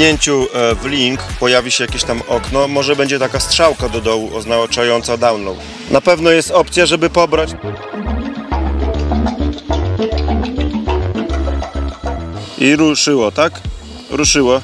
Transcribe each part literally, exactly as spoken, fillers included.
kliknięciu w link pojawi się jakieś tam okno, może będzie taka strzałka do dołu oznaczająca download. Na pewno jest opcja, żeby pobrać. I ruszyło, tak? Ruszyło.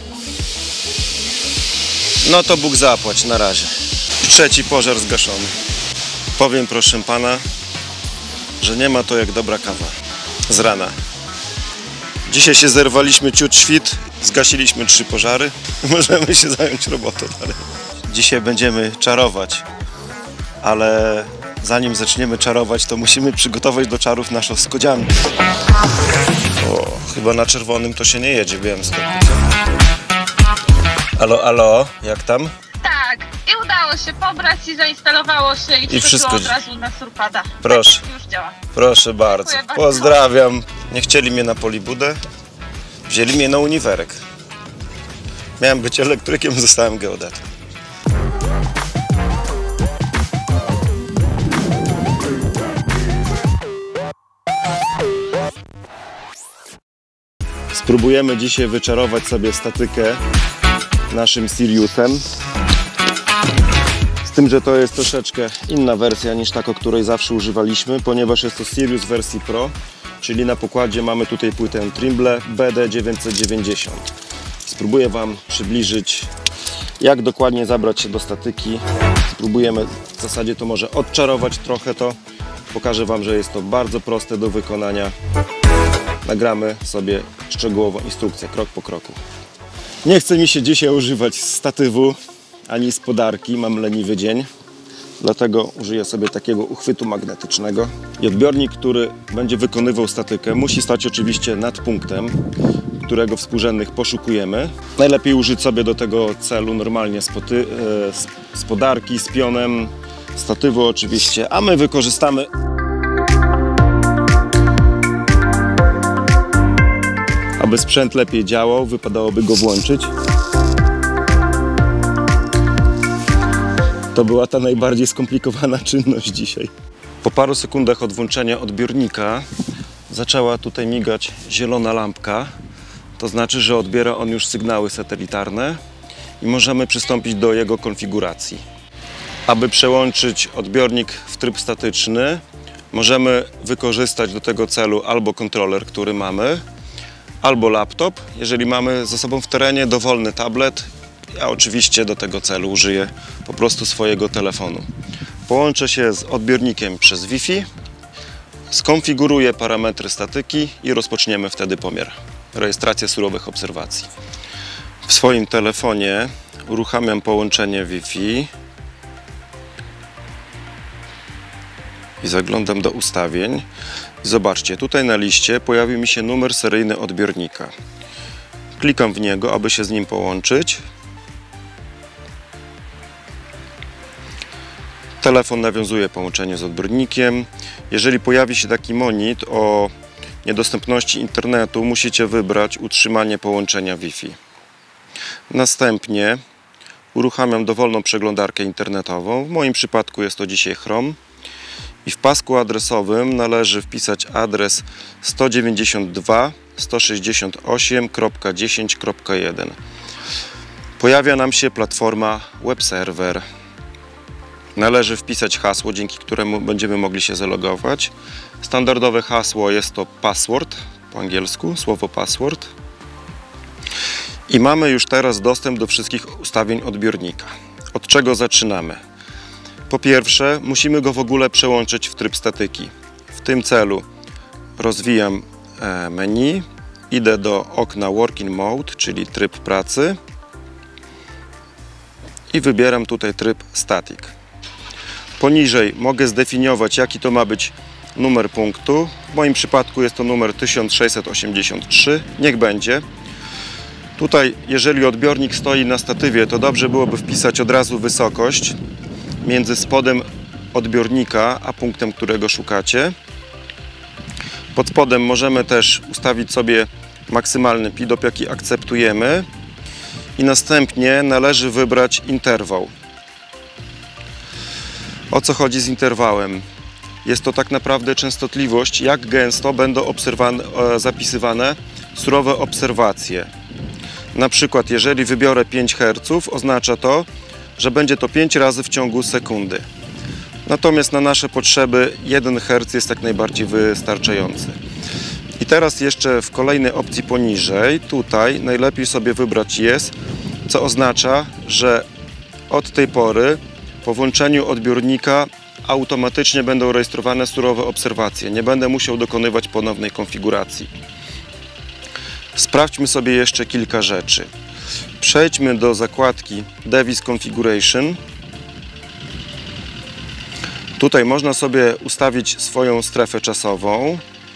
No to Bóg zapłać na razie. Trzeci pożar zgaszony. Powiem proszę pana, że nie ma to jak dobra kawa z rana. Dzisiaj się zerwaliśmy ciut świt, zgasiliśmy trzy pożary. Możemy się zająć robotą dalej. Dzisiaj będziemy czarować, ale zanim zaczniemy czarować, to musimy przygotować do czarów naszą skodziankę. O, chyba na czerwonym to się nie jedzie w Białymstoku. Alo, alo, jak tam? Tak, i udało się pobrać i zainstalowało się i, I wszystko od razu na surpada. Proszę. Tak, już działa. Proszę bardzo. bardzo. Pozdrawiam. Nie chcieli mnie na polibudę, wzięli mnie na uniwerek. Miałem być elektrykiem, zostałem geodetą. Spróbujemy dzisiaj wyczarować sobie statykę naszym Siriusem. Z tym, że to jest troszeczkę inna wersja niż ta, o której zawsze używaliśmy, ponieważ jest to Sirius wersji Pro, czyli na pokładzie mamy tutaj płytę Trimble B D dziewięćset dziewięćdziesiąt. Spróbuję Wam przybliżyć, jak dokładnie zabrać się do statyki. Spróbujemy w zasadzie to może odczarować trochę to. Pokażę Wam, że jest to bardzo proste do wykonania. Nagramy sobie szczegółową instrukcję, krok po kroku. Nie chce mi się dzisiaj używać statywu ani spodarki, mam leniwy dzień. Dlatego użyję sobie takiego uchwytu magnetycznego. I odbiornik, który będzie wykonywał statykę, musi stać oczywiście nad punktem, którego współrzędnych poszukujemy. Najlepiej użyć sobie do tego celu normalnie spoty, e, spodarki z pionem, statywu oczywiście, a my wykorzystamy aby sprzęt lepiej działał, wypadałoby go włączyć. To była ta najbardziej skomplikowana czynność dzisiaj. Po paru sekundach od włączenia odbiornika zaczęła tutaj migać zielona lampka. To znaczy, że odbiera on już sygnały satelitarne i możemy przystąpić do jego konfiguracji. Aby przełączyć odbiornik w tryb statyczny, możemy wykorzystać do tego celu albo kontroler, który mamy, albo laptop, jeżeli mamy ze sobą w terenie dowolny tablet. Ja oczywiście do tego celu użyję po prostu swojego telefonu. Połączę się z odbiornikiem przez Wi-Fi, skonfiguruję parametry statyki i rozpoczniemy wtedy pomiar. Rejestrację surowych obserwacji. W swoim telefonie uruchamiam połączenie Wi-Fi i zaglądam do ustawień. Zobaczcie, tutaj na liście pojawił mi się numer seryjny odbiornika. Klikam w niego, aby się z nim połączyć. Telefon nawiązuje połączenie z odbiornikiem. Jeżeli pojawi się taki monit o niedostępności internetu, musicie wybrać utrzymanie połączenia Wi-Fi. Następnie uruchamiam dowolną przeglądarkę internetową. W moim przypadku jest to dzisiaj Chrome. I w pasku adresowym należy wpisać adres sto dziewięćdziesiąt dwa kropka sto sześćdziesiąt osiem kropka dziesięć kropka jeden. Pojawia nam się platforma web serwer. Należy wpisać hasło, dzięki któremu będziemy mogli się zalogować. Standardowe hasło jest to password, po angielsku, słowo password. I mamy już teraz dostęp do wszystkich ustawień odbiornika. Od czego zaczynamy? Po pierwsze, musimy go w ogóle przełączyć w tryb statyki. W tym celu rozwijam menu, idę do okna Working Mode, czyli tryb pracy i wybieram tutaj tryb Static. Poniżej mogę zdefiniować, jaki to ma być numer punktu. W moim przypadku jest to numer tysiąc sześćset osiemdziesiąt trzy. Niech będzie. Tutaj, jeżeli odbiornik stoi na statywie, to dobrze byłoby wpisać od razu wysokość między spodem odbiornika a punktem, którego szukacie. Pod spodem możemy też ustawić sobie maksymalny P I D O P, jaki akceptujemy. I następnie należy wybrać interwał. O co chodzi z interwałem? Jest to tak naprawdę częstotliwość, jak gęsto będą zapisywane surowe obserwacje. Na przykład jeżeli wybiorę pięć herców, oznacza to, że będzie to pięć razy w ciągu sekundy. Natomiast na nasze potrzeby jeden herc jest jak najbardziej wystarczający. I teraz jeszcze w kolejnej opcji poniżej, tutaj najlepiej sobie wybrać jest, co oznacza, że od tej pory po włączeniu odbiornika automatycznie będą rejestrowane surowe obserwacje. Nie będę musiał dokonywać ponownej konfiguracji. Sprawdźmy sobie jeszcze kilka rzeczy. Przejdźmy do zakładki Device Configuration. Tutaj można sobie ustawić swoją strefę czasową.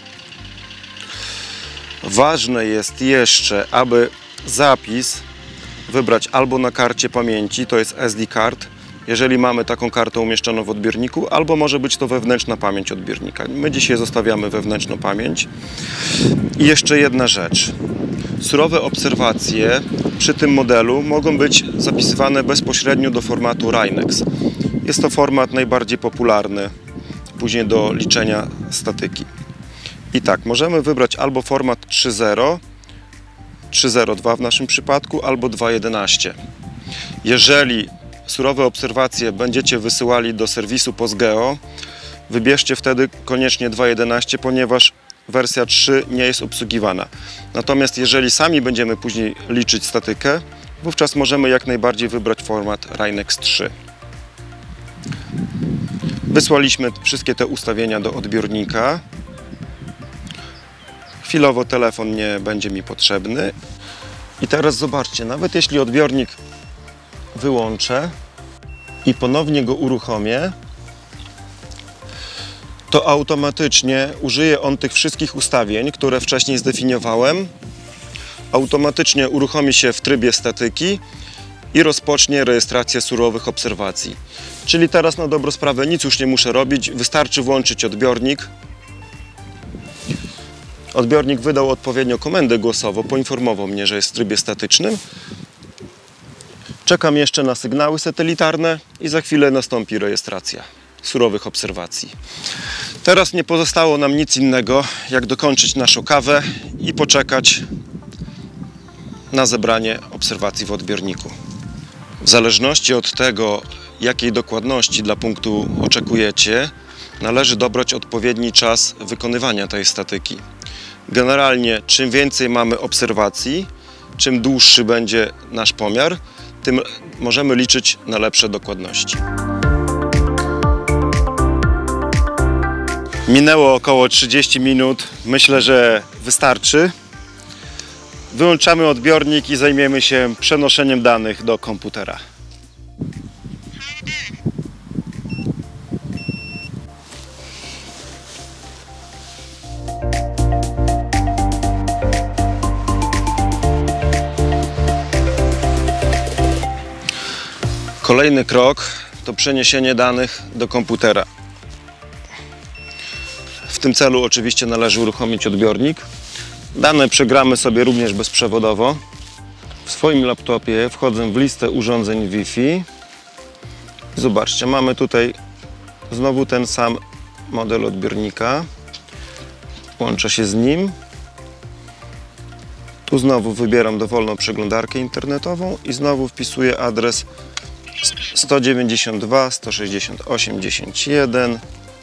Ważne jest jeszcze, aby zapis wybrać albo na karcie pamięci, to jest S D card, jeżeli mamy taką kartę umieszczoną w odbiorniku, albo może być to wewnętrzna pamięć odbiornika. My dzisiaj zostawiamy wewnętrzną pamięć. I jeszcze jedna rzecz. Surowe obserwacje przy tym modelu mogą być zapisywane bezpośrednio do formatu Rainex. Jest to format najbardziej popularny później do liczenia statyki. I tak, możemy wybrać albo format trzy zero, trzy zero dwa w naszym przypadku, albo dwa jedenaście. Jeżeli surowe obserwacje będziecie wysyłali do serwisu PostGeo, wybierzcie wtedy koniecznie dwa jedenaście, ponieważ wersja trzy nie jest obsługiwana. Natomiast jeżeli sami będziemy później liczyć statykę, wówczas możemy jak najbardziej wybrać format Rainex trzy. Wysłaliśmy wszystkie te ustawienia do odbiornika. Chwilowo telefon nie będzie mi potrzebny. I teraz zobaczcie, nawet jeśli odbiornik wyłączę i ponownie go uruchomię, to automatycznie użyje on tych wszystkich ustawień, które wcześniej zdefiniowałem. Automatycznie uruchomi się w trybie statyki i rozpocznie rejestrację surowych obserwacji. Czyli teraz na dobrą sprawę nic już nie muszę robić, wystarczy włączyć odbiornik. Odbiornik wydał odpowiednio komendę głosową, poinformował mnie, że jest w trybie statycznym. Czekam jeszcze na sygnały satelitarne i za chwilę nastąpi rejestracja surowych obserwacji. Teraz nie pozostało nam nic innego, jak dokończyć naszą kawę i poczekać na zebranie obserwacji w odbiorniku. W zależności od tego, jakiej dokładności dla punktu oczekujecie, należy dobrać odpowiedni czas wykonywania tej statyki. Generalnie czym więcej mamy obserwacji, czym dłuższy będzie nasz pomiar, tym możemy liczyć na lepsze dokładności. Minęło około trzydzieści minut. Myślę, że wystarczy. Wyłączamy odbiornik i zajmiemy się przenoszeniem danych do komputera. Kolejny krok to przeniesienie danych do komputera. W tym celu oczywiście należy uruchomić odbiornik. Dane przegramy sobie również bezprzewodowo. W swoim laptopie wchodzę w listę urządzeń Wi-Fi. Zobaczcie, mamy tutaj znowu ten sam model odbiornika. Łączę się z nim. Tu znowu wybieram dowolną przeglądarkę internetową i znowu wpisuję adres sto dziewięćdziesiąt dwa kropka sto sześćdziesiąt osiem kropka dziesięć kropka jeden.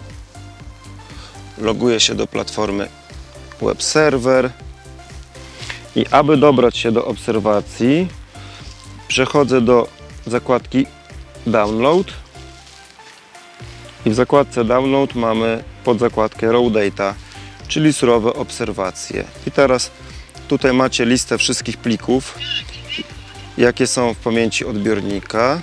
Loguję się do platformy Web Server i aby dobrać się do obserwacji, przechodzę do zakładki Download i w zakładce Download mamy podzakładkę Raw Data, czyli surowe obserwacje. I teraz tutaj macie listę wszystkich plików, jakie są w pamięci odbiornika.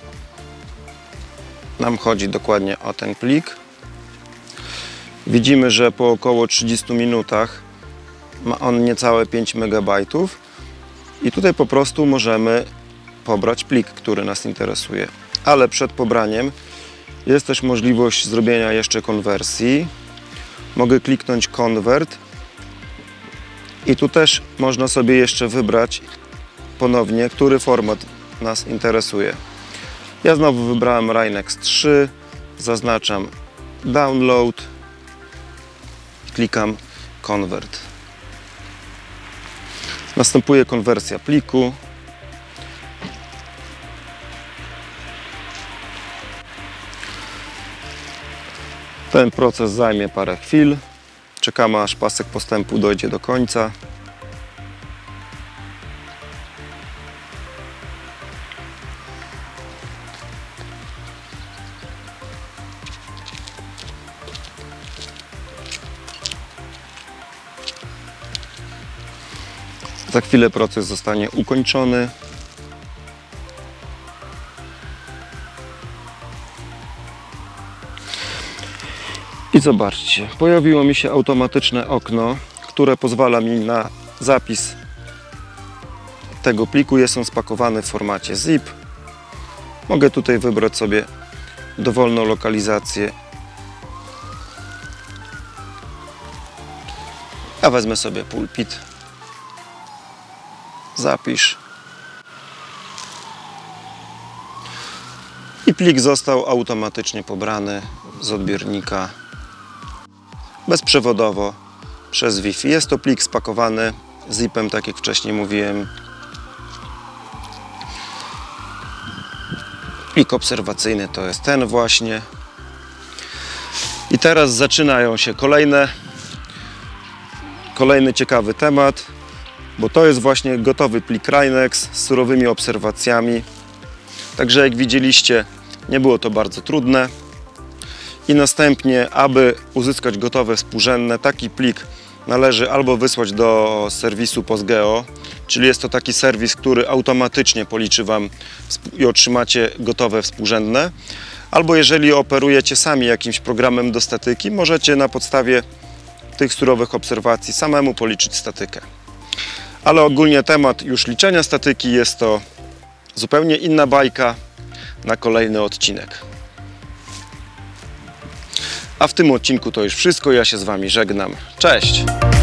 Nam chodzi dokładnie o ten plik. Widzimy, że po około trzydziestu minutach ma on niecałe pięć megabajtów i tutaj po prostu możemy pobrać plik, który nas interesuje. Ale przed pobraniem jest też możliwość zrobienia jeszcze konwersji. Mogę kliknąć Convert i tu też można sobie jeszcze wybrać ponownie, który format nas interesuje. Ja znowu wybrałem Rainex trzy, zaznaczam Download, klikam Convert. Następuje konwersja pliku. Ten proces zajmie parę chwil. Czekamy, aż pasek postępu dojdzie do końca. Za chwilę proces zostanie ukończony. I zobaczcie, pojawiło mi się automatyczne okno, które pozwala mi na zapis tego pliku. Jest on spakowany w formacie zip. Mogę tutaj wybrać sobie dowolną lokalizację. Ja wezmę sobie pulpit. Zapisz. I plik został automatycznie pobrany z odbiornika bezprzewodowo przez Wi-Fi. Jest to plik spakowany zipem, tak jak wcześniej mówiłem. Plik obserwacyjny to jest ten właśnie. I teraz zaczynają się kolejne, kolejny ciekawy temat, bo to jest właśnie gotowy plik Rinex z surowymi obserwacjami. Także jak widzieliście, nie było to bardzo trudne. I następnie, aby uzyskać gotowe współrzędne, taki plik należy albo wysłać do serwisu PostGeo, czyli jest to taki serwis, który automatycznie policzy Wam i otrzymacie gotowe współrzędne, albo jeżeli operujecie sami jakimś programem do statyki, możecie na podstawie tych surowych obserwacji samemu policzyć statykę. Ale ogólnie temat już liczenia statyki jest to zupełnie inna bajka na kolejny odcinek. A w tym odcinku to już wszystko. Ja się z Wami żegnam. Cześć!